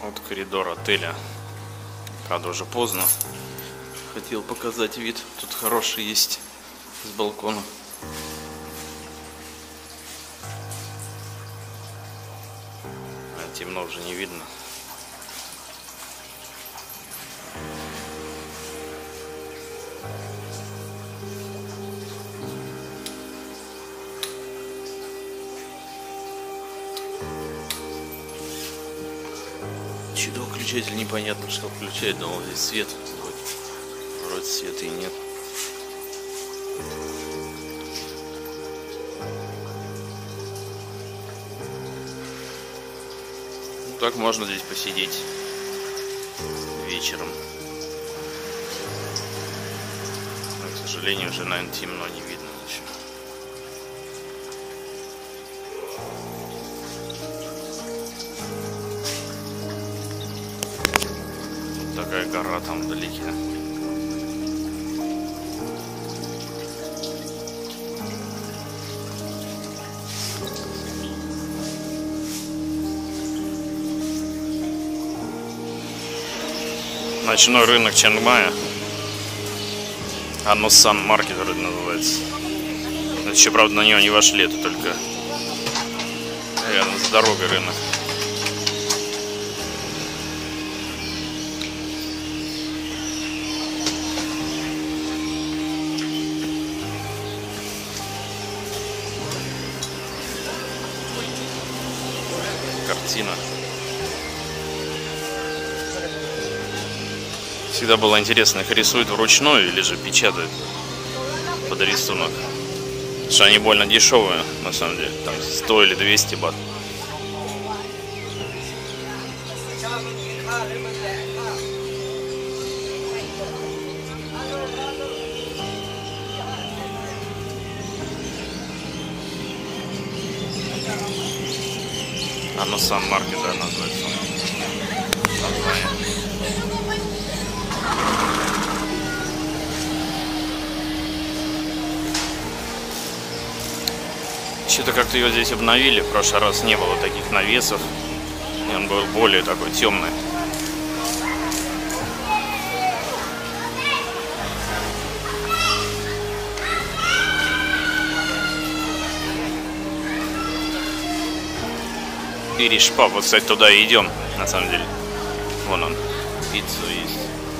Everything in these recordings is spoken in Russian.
Вот коридор отеля. Правда, уже поздно. Хотел показать вид. Тут хороший есть с балкона. А темно уже не видно. Что-то выключатель непонятно, что включает. Думал, здесь свет. Вроде света и нет. Ну, так можно здесь посидеть вечером. Но, к сожалению, уже, наверное, темно, не видно ничего. Такая гора там вдалеке. Ночной рынок Чангмая. Анусан Маркет вроде называется. Еще, правда, на него не вошли, это только рядом с дорогой рынок. Картина. Всегда было интересно, их рисуют вручную или же печатают под рисунок. Потому что они больно дешевые, на самом деле. Там 100 или 200 бат. Анусан Маркет, да, называется. Название. Что-то как-то его здесь обновили. В прошлый раз не было таких навесов. И он был более такой темный. Иришпаб. Вот, кстати, туда и идем, на самом деле. Вон он. Пиццу есть.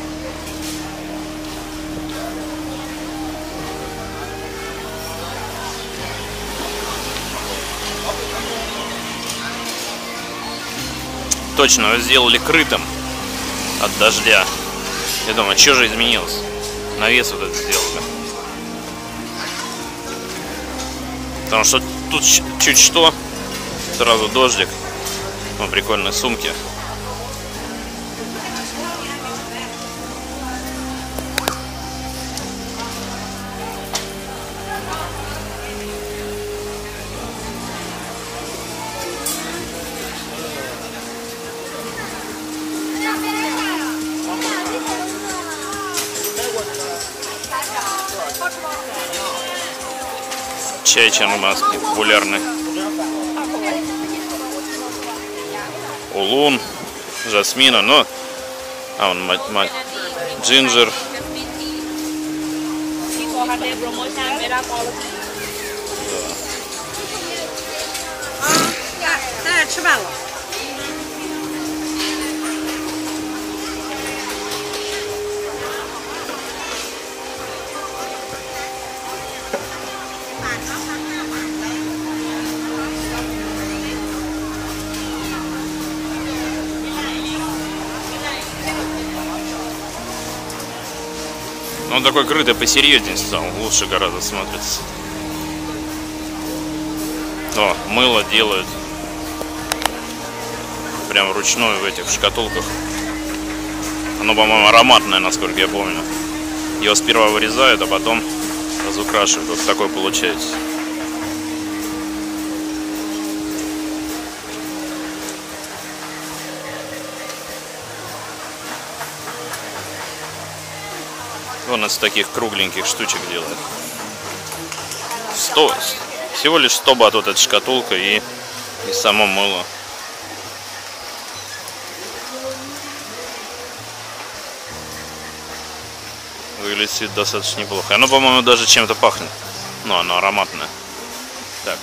Точно, его сделали крытым от дождя. Я думаю, что же изменилось? Навес вот этот сделали. Потому что тут чуть что, сразу дождик. Ну, прикольные сумки. Чай чангмайский популярный. Улун, жасмина, но... А, он джинджер. Он такой крытый, посерьезнее стал, лучше гораздо смотрится. О, мыло делают прям вручную в этих шкатулках. Оно, по-моему, ароматное, насколько я помню. Его сперва вырезают, а потом разукрашивают. Вот такой получается. Он из таких кругленьких штучек делает. 100, всего лишь 100 бат вот эта шкатулка и само мыло. Выглядит достаточно неплохо. Оно, по-моему, даже чем-то пахнет. Ну, оно ароматное. Так.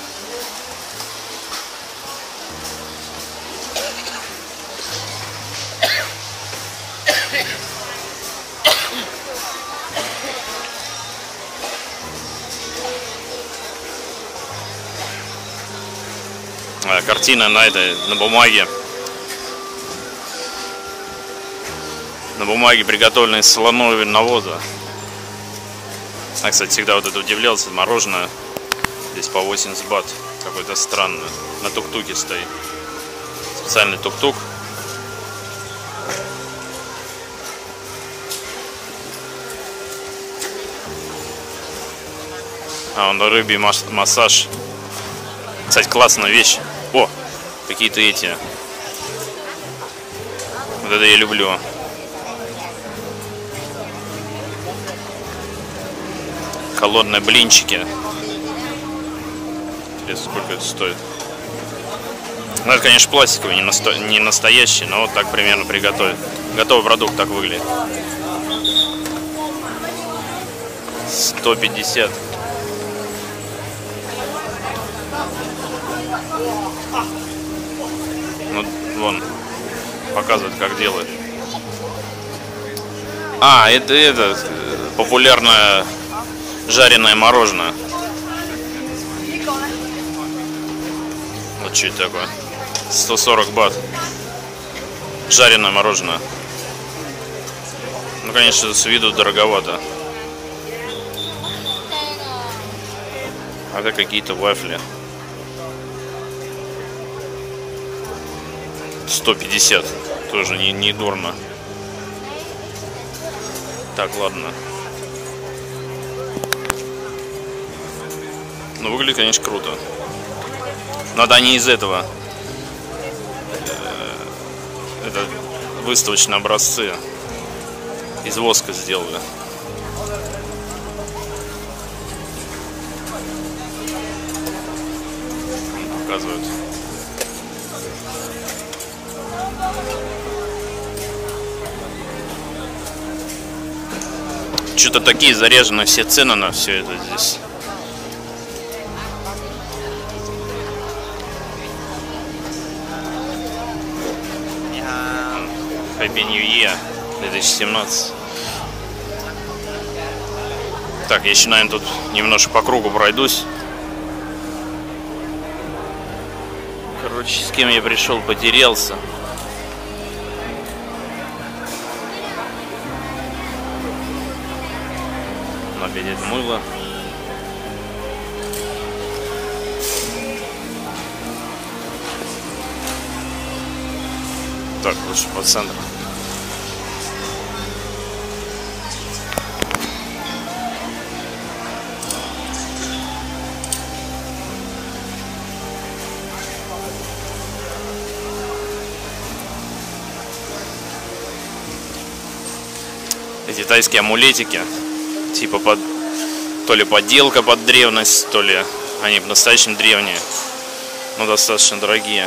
Картина на бумаге. На бумаге, приготовленной из слонового навоза. Я, кстати, всегда вот это удивлялся. Мороженое здесь по 80 бат. Какое-то странное. На тук-туке стоит. Специальный тук-тук. Он рыбий массаж. Кстати, классная вещь. О, какие-то эти. Вот это я люблю. Холодные блинчики. Интересно, сколько это стоит. Ну, это, конечно, пластиковый, не настоящий, но вот так примерно приготовить. Готовый продукт так выглядит. 150. Ну, вон, показывает, как делают. Это популярное жареное мороженое. Вот что это такое? 140 бат. Жареное мороженое. Ну, конечно, с виду дороговато. Это какие-то вафли. 150. Тоже не дурно. Так, ладно. Ну, выглядит, конечно, круто. Но это они из этого. Это выставочные образцы. Из воска сделали. Показывают. Что-то такие заряжены все цены на все это здесь. Happy New Year 2017. Так, я еще, наверное, тут немножко по кругу пройдусь. Короче, с кем я пришел, потерялся. Опять это мыло. Так, лучше по центру. Эти тайские амулетики, типа то ли подделка под древность, то ли они по-настоящему древние, но достаточно дорогие.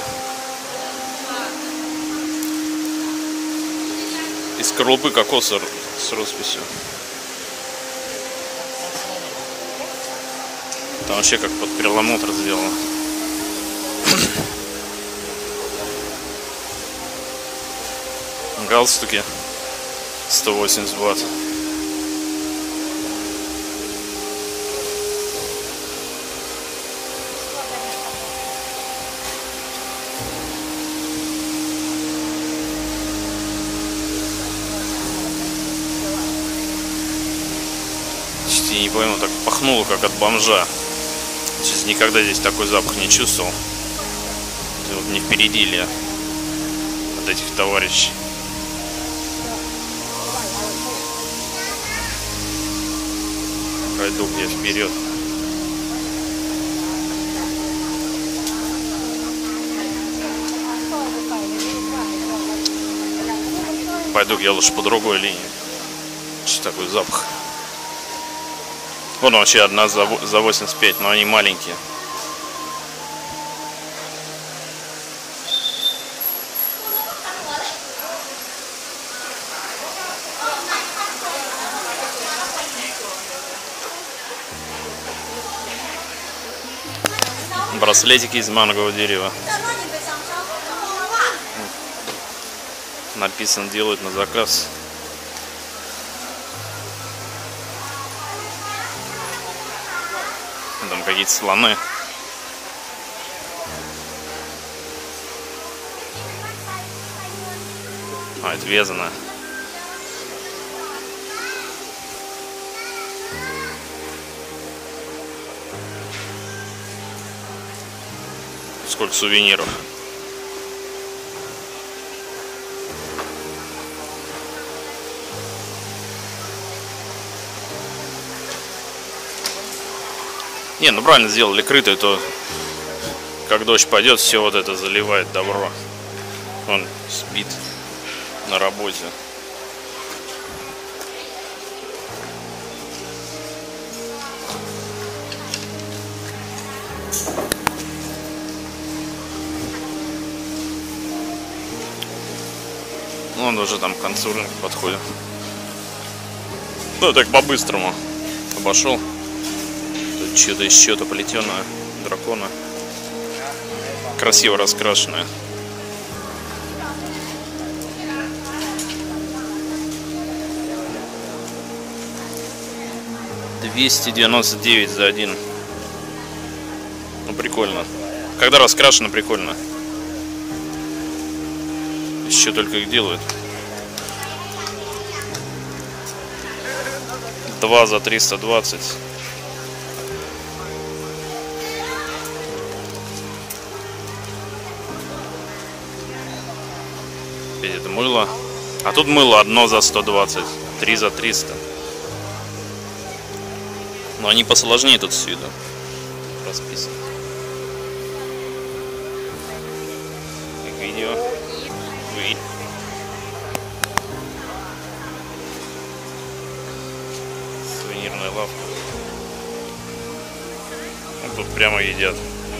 Из скорлупы кокоса с росписью. Там вообще как под перламутр сделано. Галстуки 180 бат. Я не пойму, так пахнуло, как от бомжа. Сейчас никогда здесь такой запах не чувствовал. Вот не впереди ли от этих товарищей. Пойду я вперед. Пойду я лучше по другой линии. Что такой запах? Вон вообще одна за 85, но они маленькие. Браслетики из мангового дерева. Написано, делают на заказ. Там какие-то слоны. А, это вязано. Сколько сувениров. Не, ну правильно сделали крытую, то как дождь пойдет, все вот это заливает добро. Он спит на работе. Ну, он уже там к концу рынка подходит. Ну, так по-быстрому обошел. Тут что-то из чего-то плетеное, дракона. Красиво раскрашенное. $299 за один. Ну, прикольно. Когда раскрашено, прикольно. Еще только их делают. 2 за 320. Это мыло. А тут мыло одно за 120. 3 за 300. Но они посложнее тут с виду расписаны. Как видео. Вы. Сувенирная лавка. Вот тут прямо едят.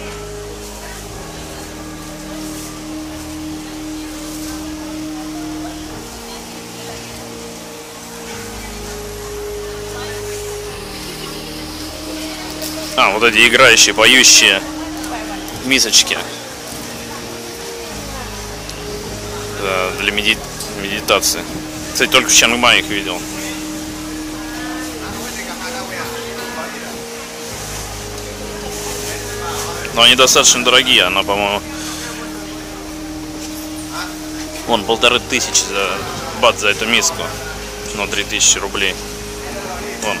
А, вот эти играющие, поющие мисочки. Для медитации. Кстати, только в Чангмае их видел. Но они достаточно дорогие. Она, по-моему, вон 1500 бат за эту миску. Ну, 3000 рублей. Вон.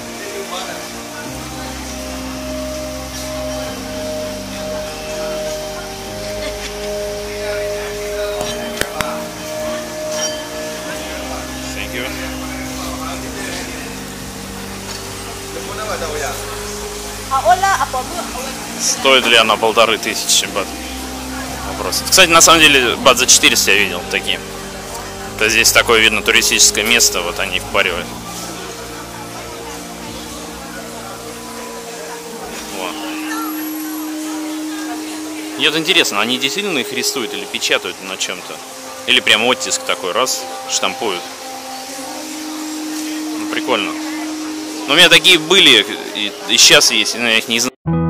Стоит ли она 1500 бат? Вопрос. Кстати, на самом деле, бат за 400 я видел такие. То здесь такое, видно, туристическое место, вот они впаривают. Вот. Мне вот интересно, они действительно их рисуют или печатают на чем-то? Или прям оттиск такой, раз, штампуют. Ну, прикольно. Но у меня такие были, и сейчас есть, но я их не знаю.